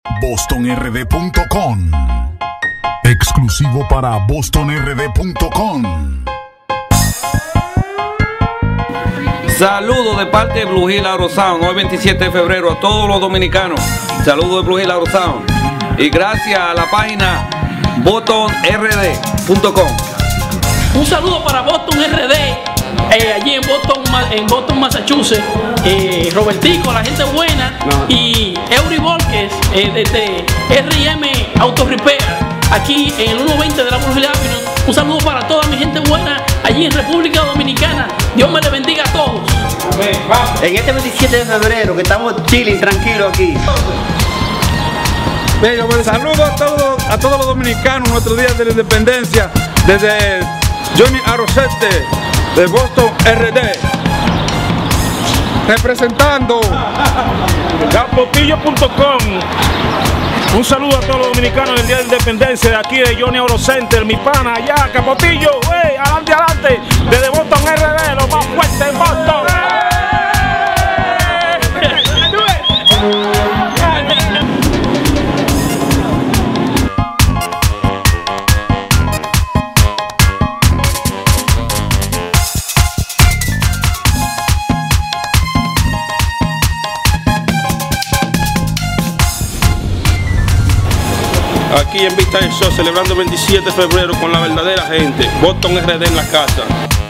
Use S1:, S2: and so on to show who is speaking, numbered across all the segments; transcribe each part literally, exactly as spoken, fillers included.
S1: Boston R D punto com. Exclusivo para Boston R D punto com.
S2: Saludos de parte de Blue Hill Auto Sound, hoy veintisiete de febrero, a todos los dominicanos. Saludos de Blue Hill Auto Sound. Y gracias a la página Boston R D punto com.
S3: Un saludo para Boston R D, eh, allí en Boston, en Boston, Massachusetts. Eh, Robertico, la gente buena. No. Y Eury Volques, eh, desde R y M Auto Repair, aquí en el uno veinte de la Blue Hill Avenue. Un saludo para toda mi gente buena allí en República Dominicana. Dios me les bendiga a todos.
S4: En este veintisiete de febrero, que estamos chilling, tranquilos aquí.
S5: Saludos a todos, a todos los dominicanos, nuestros días de la independencia, desde Johnny Arrocete, de Boston R D, representando
S6: Capotillo punto com. Un saludo a todos los dominicanos del día de la independencia, de aquí de Johnny Arrocete, mi pana allá, Capotillo, wey, adelante, adelante, desde Boston R D, lo más fuerte en Boston. Aquí en Vista del Show, celebrando el veintisiete de febrero con la verdadera gente. Boston R D en la casa.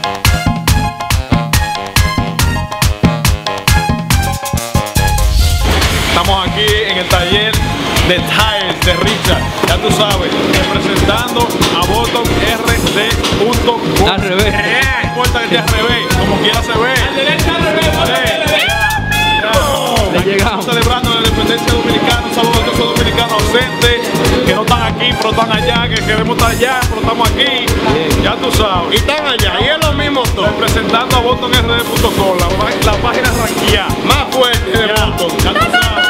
S7: Estamos aquí en el taller de Tires de Richard, ya tú sabes, representando a Boston R D punto com.
S2: Al revés.
S7: No importa que esté al revés, como quiera se ve.
S3: Al derecho, al revés, al revés.
S7: Aquí estamos celebrando la independencia dominicana. Un saludo a todos los dominicanos ausentes que no están aquí, pero están allá, que queremos estar allá, pero estamos aquí. Bien. Ya tú sabes.
S8: Y están allá, y es lo mismo todo.
S7: Representando a Boston R D punto com, la, la página ranqueada
S8: más fuerte de
S7: ya,
S8: Boston.
S7: Ya tú sabes.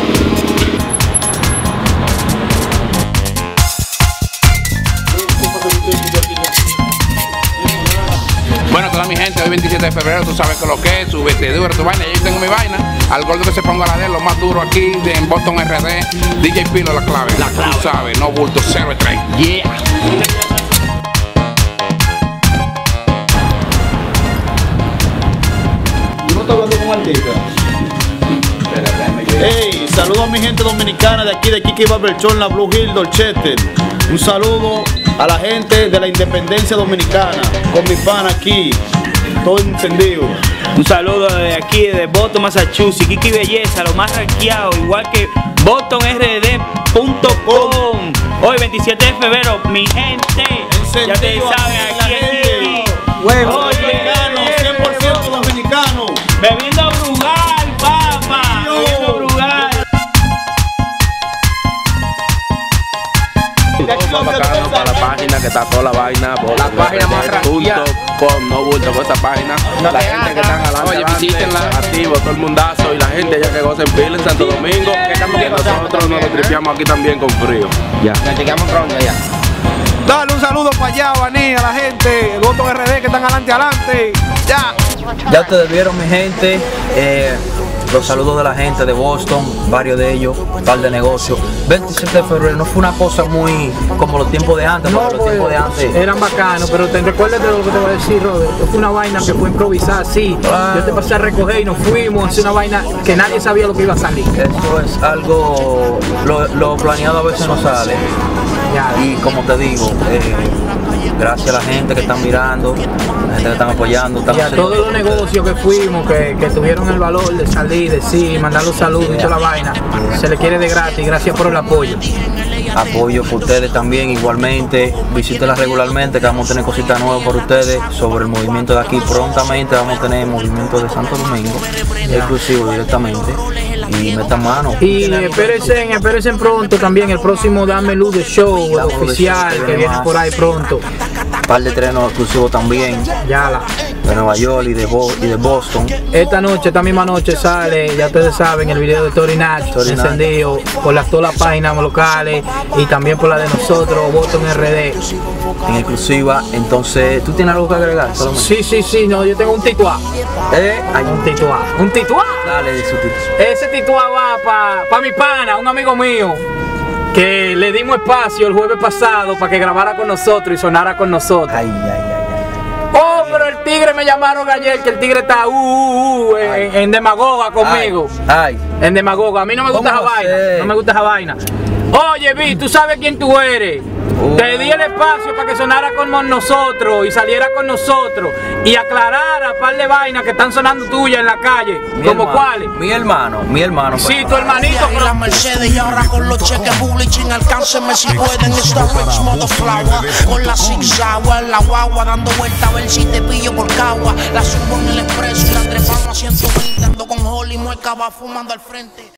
S9: Bueno, toda mi gente, hoy veintisiete de febrero, tú sabes que lo que es, su vestidura, tu vaina, yo tengo mi vaina, al gordo que se ponga la de lo más duro aquí de, en Boston R D, D J Pilo la clave, la clave, tú sabes, no bulto, cero tres, yeah.
S4: ¿No está hablando con artista?
S8: Hey, saludo a mi gente dominicana de aquí, de Kiki Barbershop, la Blue Hill, Dorchester. Un saludo a la gente de la independencia dominicana, con mi pana aquí, todo encendido.
S10: Un saludo de aquí, de Boston, Massachusetts, Kiki Belleza, lo más rankeado, igual que Boston R D punto com. Hoy veintisiete de febrero, mi gente, ya te saben, aquí en Kiki.
S8: Huevo dominicano, cien por ciento dominicano.
S10: Bebiendo Brugal, papá, bebiendo Brugal.
S9: Bacano para la página que está toda la vaina, la página más ranqueada, no bulto con esa página, no la gente que están adelante, oye, visítenla, activo, todo el mundazo y la gente ya que goza en pila en Santo Domingo, que nosotros nos lo tripeamos aquí también con frío. Ya. Nos llegamos pronto ya.
S5: Dale un saludo para allá, Baní, a la gente, el Boston R D que están adelante, adelante, ya.
S11: Ya ustedes vieron, mi gente, eh, los saludos de la gente de Boston, varios de ellos, un par de negocios. veintisiete de febrero no fue una cosa muy como los tiempos de antes,
S12: no,
S11: porque los tiempos de antes
S12: eran bacanos, pero te recuerdas de lo que te voy a decir, Robert. Fue una vaina que fue improvisada, sí. Claro. Yo te pasé a recoger y nos fuimos, es una vaina que nadie sabía lo que iba a salir.
S11: Eso es algo, lo, lo planeado a veces no sale. Ya. Y como te digo, eh, gracias a la gente que están mirando, la gente que están apoyando.
S12: Y a todos los negocios que fuimos, que, que tuvieron el valor de salir, decir, mandar los saludos y toda la vaina, se les quiere de gratis, gracias por el apoyo.
S11: Apoyo por ustedes también, igualmente, visítenla regularmente, que vamos a tener cositas nuevas por ustedes sobre el movimiento de aquí. Prontamente vamos a tener movimiento de Santo Domingo, exclusivo directamente, y metan mano.
S12: Y espérense, espérense pronto también el próximo Dame Luz de Show, el oficial, que viene por ahí pronto.
S11: par de estrenos exclusivos también.
S12: Ya la.
S11: De Nueva York y de, Bo y de Boston.
S12: Esta noche, esta misma noche sale, ya ustedes saben, el video de Tory Nach, encendido por las, todas las páginas locales y también por la de nosotros, Boston R D.
S11: En exclusiva, entonces, ¿tú tienes algo que agregar? Solamente?
S12: Sí, sí, sí, no, yo tengo un tituá.
S11: ¿Eh?
S12: Hay un tituá. ¿Un tituá?
S11: Dale de su tituá.
S12: Ese tituá va para pa mi pana, un amigo mío, que le dimos espacio el jueves pasado para que grabara con nosotros y sonara con nosotros.
S11: Ay, ay, ay.
S12: Oh, pero el tigre me llamaron ayer, que el tigre está uh, uh, uh, en, en demagoga conmigo.
S11: Ay, ay.
S12: En demagoga. A mí no me gusta esa vaina. No me gusta esa vaina. Oye, Vi, tú sabes quién tú eres. Uh. Te di el espacio para que sonara con nosotros y saliera con nosotros y aclarara un par de vainas que están sonando tuyas en la calle.
S11: Mi
S12: ¿Como
S11: hermano,
S12: cuáles?
S11: Mi hermano, mi hermano.
S12: Sí, tu hermanito.
S13: Y la Mercedes y ahora con los cheques publishing, alcánceme si pueden. Esta rich motherflower con la zigzag, la guagua dando vuelta a ver si te pillo por cagua. La subo en el expreso y la trepamos a ciento veinte, ando con Holly Mueca, va fumando al frente.